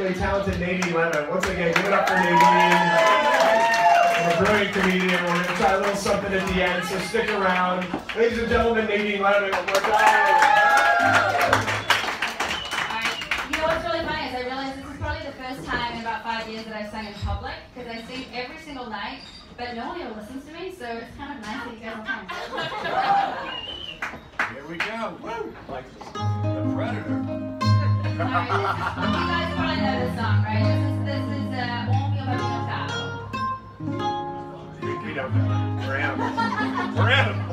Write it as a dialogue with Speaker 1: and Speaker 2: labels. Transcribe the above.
Speaker 1: amazingly talented Nadine Lemon. Once again, give it up for Nadine. We're a brilliant comedian. We're going to try a little something at the end, so stick around. Ladies and gentlemen, Nadine Lemon, one more time.
Speaker 2: You know what's really funny is I realized this is probably the first time in about 5 years that I've sung in public, because I sing every single night, but no one ever listens to me, so it's kind of nice that you guys will come.
Speaker 3: Here we go. Woo! Like the Predator.
Speaker 2: Alright, you guys probably know this song, right? This is On Mio Bambino Caro.
Speaker 1: We don't know. We're animals. We're animals.